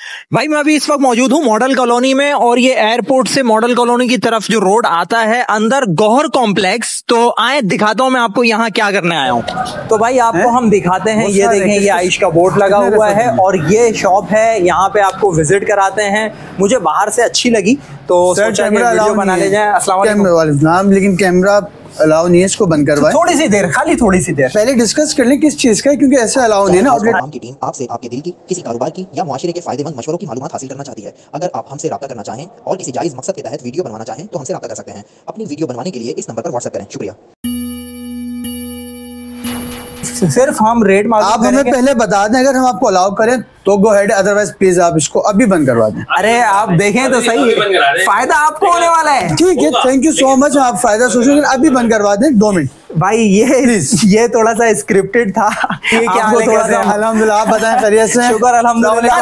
भाई मैं अभी इस वक्त मौजूद हूँ मॉडल कॉलोनी में, और ये एयरपोर्ट से मॉडल कॉलोनी की तरफ जो रोड आता है अंदर गौहर कॉम्प्लेक्स। तो आए दिखाता हूँ मैं आपको यहाँ क्या करने आया हूँ। तो भाई आपको हम दिखाते हैं, ये देखें, ये आयुष का बोर्ड लगा हुआ है और ये शॉप है। यहाँ पे आपको विजिट कराते हैं। मुझे बाहर से अच्छी लगी तो सोचा कि वीडियो बना ले जाए। अस्सलाम वालेकुम। लेकिन कैमरा अलाउ नहीं है, इसको बंद करवाएं। थोड़ी सी देर, खाली थोड़ी सी देर पहले डिस्कस कर लें किस चीज का है, क्योंकि ऐसे अलाउ नहीं है ना। आम की टीम आपसे आपके दिल की, किसी कारोबार की या मुआशरे के फायदेमंद मशवरों की मालूमात हासिल करना चाहती है। अगर आप हमसे राब्ता करना चाहें और किसी जायज मकसद के तहत वीडियो बनवाना चाहें तो हमसे राब्ता कर सकते हैं। अपनी वीडियो बनवाने के लिए इस नंबर पर व्हाट्सएप करें। शुक्रिया। सिर्फ हम रेट आप हमें पहले बता दें, अगर हम आपको अलाउ करें तो गो हेड, अदरवाइज प्लीज आप इसको अभी बंद करवा दें। अरे आप देखें तो सही, फायदा आपको होने वाला है। ठीक है, थैंक यू सो मच। आप फायदा सोचें, अभी बंद करवा दें 2 मिनट। भाई ये थोड़ा सा स्क्रिप्टेड था। ये क्या आपको थोड़ा सा अल्हम्दुलिल्लाह, आप बताएं खैरियत से? शुक्र अल्हम्दुलिल्लाह।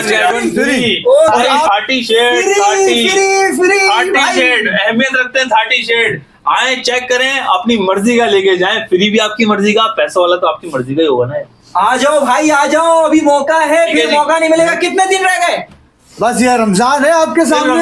अहमियत रखते हैं 30 शेड। आए चेक करें, अपनी मर्जी का लेके जाएं। फ्री भी आपकी मर्जी का, पैसा वाला तो आपकी मर्जी का ही होगा ना। आ जाओ भाई आ जाओ, अभी मौका है, फिर मौका नहीं मिलेगा। कितने दिन रह गए? बस यार रमजान है आपके सामने,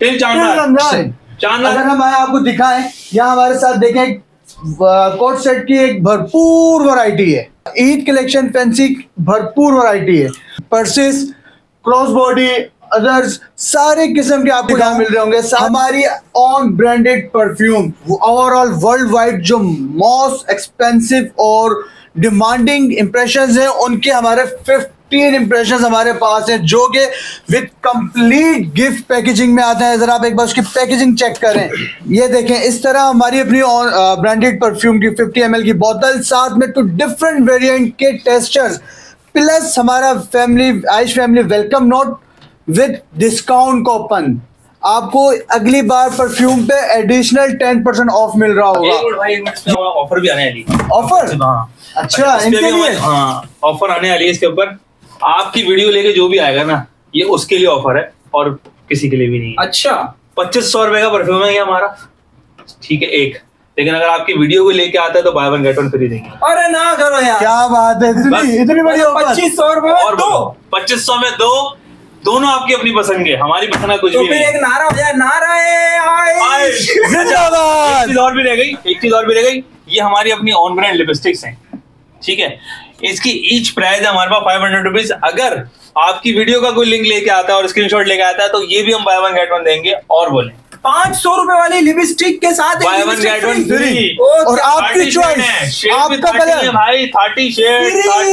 रमजान। अगर हम आए आपको दिखाएं, यहाँ हमारे साथ देखें कोट सेट की एक भरपूर वैरायटी है। ईद कलेक्शन फैंसी भरपूर वैरायटी है। पर्सेस, क्रॉस बॉडी, अदर्स सारे किस्म के आपको यहाँ मिल रहे होंगे। हमारी on branded perfume overall world wide जो मोस्ट एक्सपेंसिव और डिमांडिंग इंप्रेशंस हैं, उनके हमारे 15 इंप्रेशंस हमारे पास हैं, जो कि विद कंप्लीट गिफ्ट पैकेजिंग में आते हैं। जरा आप एक बार उसकी पैकेजिंग चेक करें। ये देखें, इस तरह हमारी अपनी ब्रांडेड परफ्यूम की 50 ml की बोतल, साथ में 2 डिफरेंट वेरिएंट के टेस्टर्स, प्लस हमारा family Ayush family welcome note with discount coupon. आपको अगली बार परफ्यूम पे एडिशनल 10% ऑफ मिल रहा होगा। ऑफर भी आने वाली। ऑफर? अच्छा, इनके लिए ऑफर आने वाली है। इसके ऊपर आपकी वीडियो लेके जो भी आएगा ना, ये उसके लिए ऑफर है और किसी के लिए भी नहीं है। अच्छा, 2500 रुपए का परफ्यूम है ये हमारा, ठीक है एक। लेकिन अगर आपकी वीडियो को लेके आता है तो buy one get one free देंगे। अरे ना करो यार, क्या बात है, इतनी बड़ी ऑफर। 2500 रुपए और दो 2500 में दो, दोनों आपकी अपनी पसंद के, हमारी पसंद है कुछ तो भी फिर नहीं। एक नारा हो जाए, नारे जिंदाबाद। एक चीज और भी रह गई, ये हमारी अपनी ऑन ब्रांड लिपस्टिक्स हैं, ठीक है। इसकी ईच प्राइस है हमारे पास 500 रुपीज। अगर आपकी वीडियो का कोई लिंक लेके आता है और स्क्रीनशॉट लेके आता है तो ये भी हम बाय वन गेट वन देंगे। और बोले 500 रुपए वाली लिपस्टिक के साथ buy one get one free. और आपकी चॉइस, आपका कलर भाई 30 शेड,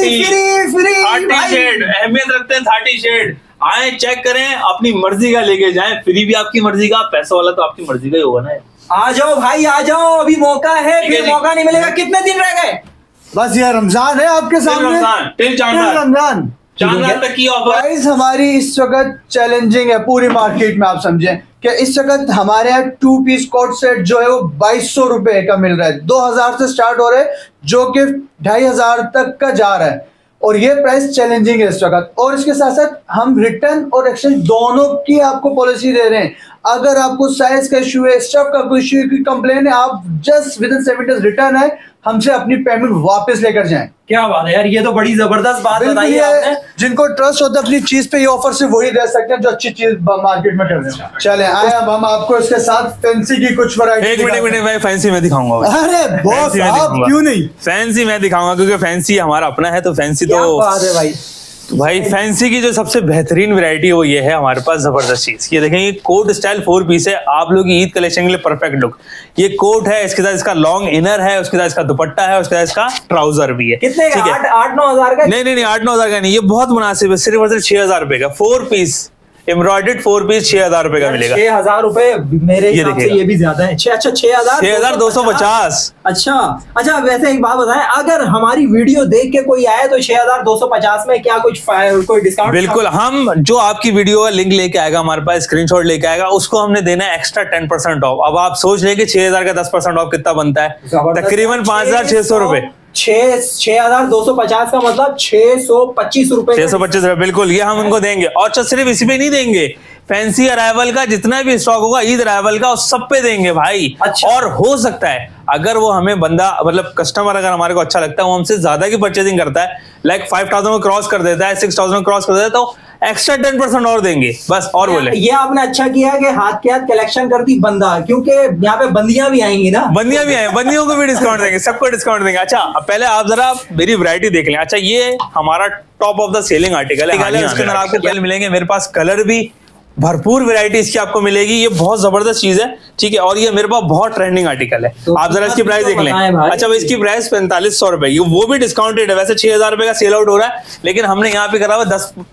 30 शेड। अहमियत रखते हैं 30 शेड। आए चेक करें, अपनी मर्जी का लेके जाएं। फ्री भी आपकी मर्जी का, पैसा वाला तो आपकी मर्जी का ही होगा ना। आ जाओ भाई आ जाओ, अभी मौका है, फिर मौका नहीं मिलेगा। कितने दिन रह गए? बस यार रमजान है आपके सामने, रमजान चांद तक की ऑफर। प्राइस हमारी इस वक्त चैलेंजिंग है पूरी मार्केट में। आप समझें कि इस वक्त हमारे यहाँ 2 पीस कोट सेट जो है वो 2200 रुपए का मिल रहा है। 2000 से स्टार्ट हो रहा है, जो कि 2500 तक का जा रहा है। और ये प्राइस चैलेंजिंग है इस वक्त। और इसके साथ साथ हम रिटर्न और एक्सचेंज दोनों की आपको पॉलिसी दे रहे हैं। अगर आपको साइज का इशू है, स्टफ का कोई इशू की कंप्लेन है, आप just within 7 days return है, हमसे अपनी पेमेंट वापस लेकर जाएं। क्या बात है यार, ये तो बड़ी जबरदस्त बात बताई है आपने। जिनको ट्रस्ट होता है अपनी चीज पे, ये ऑफर से वही दे सकते हैं जो अच्छी चीज मार्केट में कर रहे हैं। चले आए, अब हम आपको इसके साथ फैंसी की कुछ वैरायटी। एक मिनट भाई, फैंसी में दिखाऊंगा। अरे बॉस आप क्यों नहीं? फैंसी मैं दिखाऊंगा क्योंकि फैंसी हमारा अपना है, तो फैंसी तो बात है भाई। तो भाई फैंसी की जो सबसे बेहतरीन वैरायटी है वो ये है हमारे पास, जबरदस्त चीज। ये देखें, ये कोट स्टाइल 4 पीस है, आप लोग ईद कलेक्शन के लिए परफेक्ट लुक। ये कोट है, इसके साथ इसका लॉन्ग इनर है, उसके साथ इसका दुपट्टा है, उसके साथ इसका ट्राउजर भी है। कितने का? 8-9 हजार का? नहीं 8-9 हजार का नहीं, ये बहुत मुनासिब है। सिर्फ और सिर्फ 6000 रुपए का 4 पीस एम्ब्रॉयडर्ड 4 पीस 6000 रुपए का मिलेगा। 6000 रुपए मेरे हिसाब से ये भी ज्यादा है। अच्छा 6250। अच्छा वैसे एक बात बताएं, अगर हमारी वीडियो देख के कोई आए तो 6250 में क्या कुछ कोई डिस्काउंट? बिल्कुल, हम जो आपकी वीडियो का लिंक लेके आएगा हमारे पास, स्क्रीनशॉट लेके आएगा, उसको हमने देना है एक्स्ट्रा 10% ऑफ। अब आप सोच रहे कि 6000 का 10% ऑफ कितना बनता है? तकरीबन 5600 रुपए। 6250 का मतलब 625 रुपए। 625 रुपए, बिल्कुल, ये हम उनको देंगे। और सिर्फ इसी पे नहीं देंगे, फैंसी अराइवल का जितना भी स्टॉक होगा ईद अराइवल का उस सब पे देंगे भाई। अच्छा। और हो सकता है अगर वो हमें बंदा मतलब कस्टमर अगर हमारे को अच्छा लगता है, वो हमसे ज्यादा की परचेजिंग करता है, लाइक 5000 को क्रॉस कर देता है, 6000 को क्रॉस कर देता है, तो एक्स्ट्रा 10% और देंगे बस। और बोले ये आपने अच्छा किया कि हाथ के हाथ कलेक्शन कर दी बंदा, क्योंकि यहाँ पे बंदियां भी आएंगी ना। बंदियां भी आए, बंदियों को भी डिस्काउंट देंगे, सबको डिस्काउंट देंगे। अच्छा अब पहले आप जरा मेरी वैरायटी देख लें। अच्छा ये हमारा top of the selling article है, उसके अंदर आपको कलर मिलेंगे। मेरे पास कलर भी भरपूर वैरायटी इसकी आपको मिलेगी, ये बहुत जबरदस्त चीज है, ठीक है। और ये मेरे पास बहुत ट्रेंडिंग आर्टिकल है। तो आप जरा इसकी प्राइस देख लें। अच्छा भाई इसकी प्राइस 4500 रुपए, वो भी डिस्काउंटेड है। वैसे 6000 रुपए का सेल आउट हो रहा है, लेकिन हमने यहाँ पे करा हुआ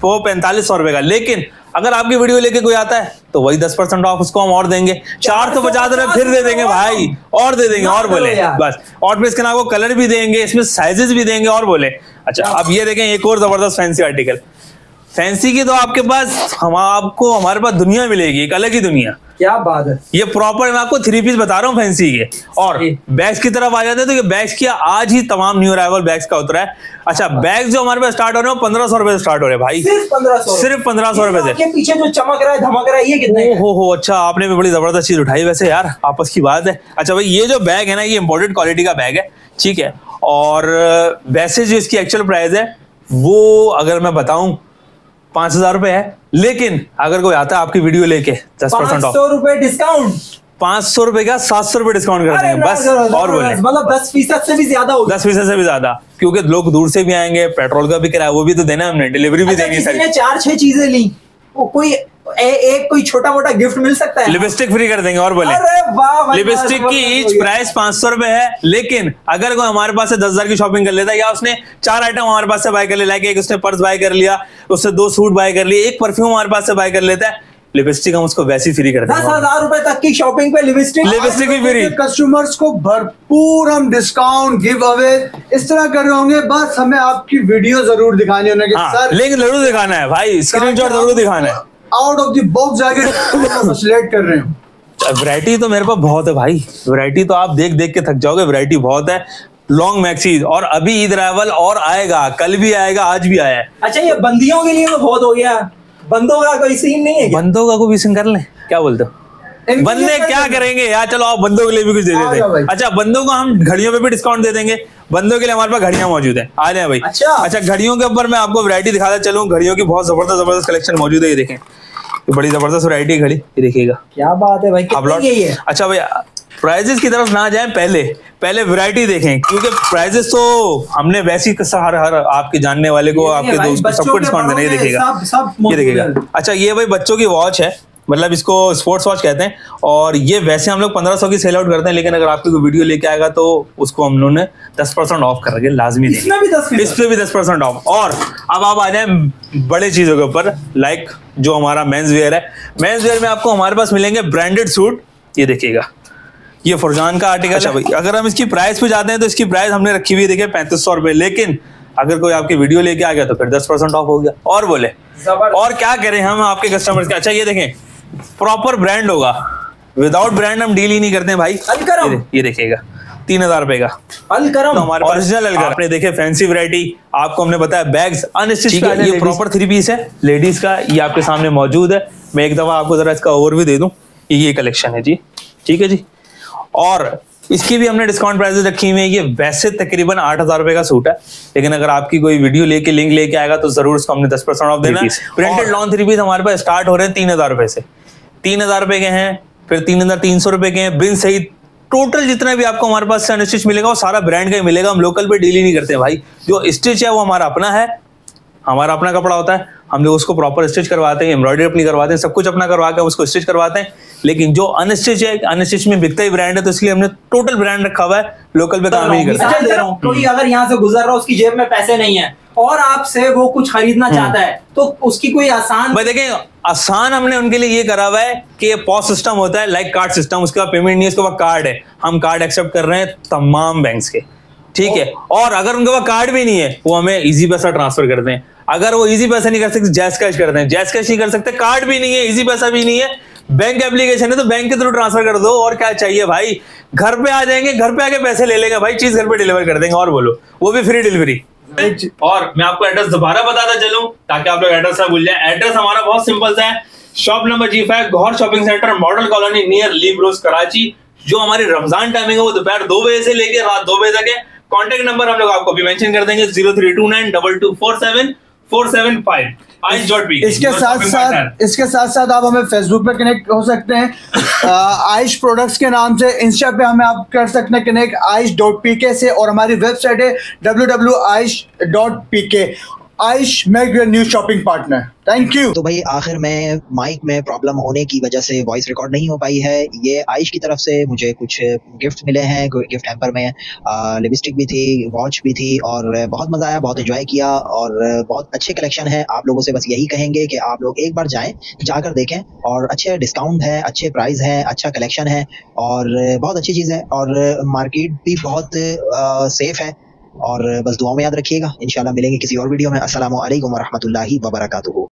4500 रुपए का। लेकिन अगर आपकी वीडियो लेके कोई आता है तो वही 10% ऑफ उसको हम और देंगे, 450 रुपए फिर दे देंगे भाई, और दे देंगे। और बोले बस, और फिर इसके नाम कलर भी देंगे, इसमें साइजेस भी देंगे। और बोले अच्छा अब ये देखें एक और जबरदस्त फैंसी आर्टिकल। फैंसी की तो आपके पास हमारे पास दुनिया मिलेगी, एक अलग ही दुनिया। क्या बात है। ये प्रॉपर मैं आपको 3 पीस बता रहा हूँ फैंसी के। और बैग्स की तरफ आ जाते हैं तो ये बैग्स की आज ही तमाम न्यू अराइवल बैग्स का उतरा है। अच्छा बैग जो हमारे पास स्टार्ट हो रहे हैं 1500 रुपए से स्टार्ट हो रहे हैं भाई, सिर्फ 1500 रुपए से। पीछे जो चमक रहा है धमक रहा है ये कितने हो। अच्छा आपने भी बड़ी जबरदस्त चीज उठाई वैसे यार, आपस की बात है। अच्छा भाई ये जो बैग है ना, ये इंपोर्टेड क्वालिटी का बैग है, ठीक है। और वैसे जो इसकी एक्चुअल प्राइस है वो अगर मैं बताऊं 5000 रुपए है, लेकिन अगर कोई आता है आपकी वीडियो लेके 10% ऑफ, 500 रुपए डिस्काउंट, 500 रुपए का 700 रुपए डिस्काउंट कर देंगे बस। और बोले मतलब 10% से भी ज्यादा होगा, 10% से भी ज्यादा, क्योंकि लोग दूर से भी आएंगे, पेट्रोल का भी किराया वो भी तो देना है हमने, डिलीवरी भी देंगे। किसी ने 4-6 चीजें ली, कोई एक कोई छोटा मोटा गिफ्ट मिल सकता है, लिपस्टिक फ्री कर देंगे। और बोले लिपस्टिक की ईच प्राइस 500 रुपए है, लेकिन अगर कोई हमारे पास से 10,000 की शॉपिंग कर लेता है, या उसने 4 आइटम हमारे पास से बाय कर लिया, एक उसने पर्स बाय कर लिया, उससे 2 सूट बाय कर लिए, एक परफ्यूम हमारे पास से बाय कर लेता है, लिपस्टिक हम उसको वैसे ही फ्री कर देंगे। 10,000 रुपए तक की शॉपिंग पे लिपस्टिक भी फ्री। कस्टमर्स को भरपूर हम डिस्काउंट गिव अवे इस तरह कर रहे होंगे, बस हमें आपकी वीडियो जरूर दिखानी होगी। सर लिंक जरूर दिखाना है भाई, स्क्रीनशॉट जरूर दिखाना है, आउट ऑफ द बॉक्स जाके सिलेक्ट कर रहे हो। वैरायटी तो मेरे पास बहुत है भाई, वैरायटी तो आप देख देख के थक जाओगे, वैरायटी बहुत है। लॉन्ग मैक्सीज, और अभी ईद अराइवल और आएगा, कल भी आएगा, आज भी आया है। अच्छा ये बंदियों के लिए तो बहुत हो गया, बंदों का कोई सीन नहीं है क्या? बंदों का कोई सीन कर ले, क्या बोलते हो? बंदे क्या करेंगे यार, चलो आप बंदों के लिए भी कुछ दे देते हैं। अच्छा बंदों को हम घड़ियों पे भी डिस्काउंट दे देंगे, बंदों के लिए हमारे पास घड़ियां मौजूद है, आ जाए भाई। अच्छा घड़ियों के ऊपर मैं आपको वैरायटी दिखाता चलूं, घड़ियों की बहुत जबरदस्त कलेक्शन मौजूद है। ये देखें, ये बड़ी जबरदस्त वैरायटी घड़ी, ये देखिएगा। क्या बात है भाई, कितने की है? अच्छा भाई प्राइजेस की तरफ ना जाएं, पहले वैरायटी देखें, क्योंकि प्राइजेस तो हमने वैसी हर आपके जानने वाले को, आपके दोस्त को सबको डिस्काउंट देना। ये देखिएगा। अच्छा ये भाई बच्चों की वॉच है, मतलब इसको स्पोर्ट्स वॉच कहते हैं, और ये वैसे हम लोग 1500 की सेल आउट करते हैं, लेकिन अगर आपकी कोई वीडियो लेके आएगा तो उसको हम लोगों ने 10% ऑफ कर रखे, लाजमी देंगे, इस पे भी 10% ऑफ। और अब आप आ जाए बड़े चीजों के ऊपर, लाइक जो हमारा मेंस वेयर है। मेंस वेयर में आपको हमारे पास मिलेंगे ब्रांडेड सूट, ये देखिएगा, ये फुरजान का आर्टिकल है भाई। अगर हम इसकी प्राइस पे जाते हैं तो इसकी प्राइस हमने रखी हुई है, देखिए 3500 रुपए, लेकिन अगर कोई आपकी वीडियो लेके आ गया तो फिर 10% ऑफ हो गया। और बोले और क्या करें हम आपके कस्टमर्स के। अच्छा ये देखें, प्रॉपर ब्रांड होगा, विदाउट ब्रांड हम डील ही नहीं करते हैं भाई। ये देखिएगा 3000 रुपए का अलकरम, हमारे ओरिजिनल अलकरम। आपने देखे फैंसी वैरायटी, आपको हमने बताया बैग्स अनस्टिच्ड, ये प्रॉपर 3 पीस है लेडीज का, ये आपके सामने मौजूद है। मैं एक दफा आपको जरा इसका ओवरव्यू दे दूं, ये कलेक्शन है जी, ठीक है जी। और इसकी भी हमने डिस्काउंट प्राइसेस रखी हुई है। ये वैसे तकरीबन 8000 रुपए का सूट है, लेकिन अगर आपकी कोई वीडियो लेके लिंक लेके आएगा तो जरूर उसको हमने 10% ऑफ देना है। प्रिंटेड लॉन 3 पीस हमारे पास स्टार्ट हो रहे हैं 3000 रुपए से, 3000 रुपए के हैं, फिर 3300 रुपए के हैं, बिन सहित टोटल जितना भी आपको हमारे पास अनस्टिच मिलेगा वो सारा ब्रांड का ही मिलेगा। हम लोकल पे डील ही नहीं करते भाई, जो स्टिच है वो हमारा अपना है, हमारा अपना कपड़ा होता है, हम लोग उसको प्रॉपर स्टिच करवाते हैं, एम्ब्रॉयडरी अपनी करवाते हैं, सब कुछ अपना करवा कर उसको स्टिच करवाते हैं। लेकिन जो अनस्टिच है, अनस्टिच में बिकता ही ब्रांड है, तो इसलिए हमने टोटल ब्रांड रखा हुआ है, लोकल पे काम ही नहीं करते। कोई अगर यहाँ से गुजर रहा है, उसकी जेब में पैसे नहीं है और आपसे वो कुछ खरीदना चाहता है, तो उसकी कोई आसान, भाई देखें आसान हमने उनके लिए ये करा हुआ है कि पॉस सिस्टम होता है, लाइक कार्ड सिस्टम, उसके बाद पेमेंट नहीं है, उसके बाद कार्ड है, हम कार्ड एक्सेप्ट कर रहे हैं तमाम बैंक्स के, ठीक है। और अगर उनके पास कार्ड भी नहीं है, वो हमें इजी पैसा ट्रांसफर करते हैं। अगर वो इजी पैसा नहीं कर सकते, जैज कैश करते हैं, जैज कैश नहीं कर सकते, कार्ड भी नहीं है, इजी पैसा भी नहीं है, बैंक एप्लीकेशन है तो बैंक के थ्रू ट्रांसफर कर दो। और क्या चाहिए भाई, घर पे आ जाएंगे, घर पे आके पैसे ले लेंगे भाई, चीज घर पे डिलीवर कर देंगे। और बोलो वो भी फ्री डिलीवरी। और मैं आपको एड्रेस दोबारा बताता चलूं ताकि आप लोग एड्रेस ना भूल जाए। एड्रेस हमारा बहुत सिंपल सा है, shop number G5 Gauhar shopping centre model colony near लीव रोज कराची। जो हमारी रमजान टाइमिंग है वो दोपहर 2 बजे से लेकर रात 2 बजे तक है। कॉन्टेक्ट नंबर हम लोग आपको भी मेंशन कर देंगे 0329224745 आयुष.pk। इसके साथ साथ आप हमें फेसबुक पे कनेक्ट हो सकते हैं आयुष प्रोडक्ट्स के नाम से। इंस्टा पे हमें आप कर सकते हैं कनेक्ट आयुष.pk से, और हमारी वेबसाइट है www.ayush.pk। Ayush make your new shopping partner. Thank you. तो भाई आखिर में माइक में प्रॉब्लम होने की वजह से वॉइस रिकॉर्ड नहीं हो पाई है। ये आयुष की तरफ से मुझे कुछ गिफ्ट मिले हैं। गिफ्ट हैम्पर में लिपस्टिक भी थी, वॉच भी थी, और बहुत मज़ा आया, बहुत एंजॉय किया, और बहुत अच्छे कलेक्शन है। आप लोगों से बस यही कहेंगे कि आप लोग एक बार जाकर देखें, और अच्छे डिस्काउंट है, अच्छे प्राइस है, अच्छा कलेक्शन है, और बहुत अच्छी चीज़ है, और मार्केट भी बहुत सेफ है। और बस दुआ में याद रखिएगा। इंशाल्लाह मिलेंगे किसी और वीडियो में। अस्सलामु अलैकुम वरहमतुल्लाहि वबरकातुहू।